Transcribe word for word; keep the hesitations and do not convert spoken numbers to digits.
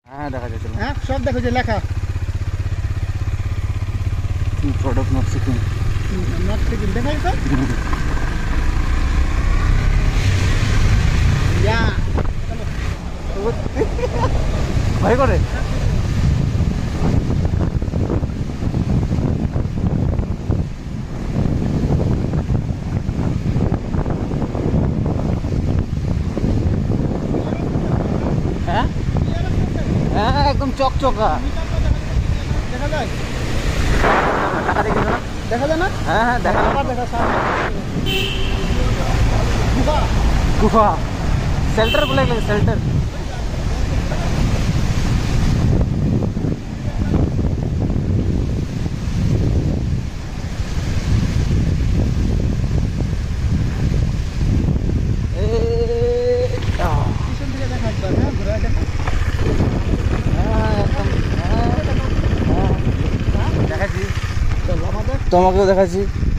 হ্যাঁ দেখা যাচ্ছে। হ্যাঁ সব দেখো যে লেখা product not Sikkim, not Sikkim দেখাই তো। ইয়া ভয় করে। হ্যাঁ হ্যাঁ একদম চকচকা। দেখা যায়, টাকা দেখে না, দেখা যায় না। হ্যাঁ হ্যাঁ দেখা আবার দেখা গুফা গুফা शेल्टर बोलेंगे शेल्टर। পিছন থেকে দেখা একবার। হ্যাঁ ঘুরে দেখা। দেখাচ্ছি চল আমাদের তোমাকেও দেখাচ্ছি।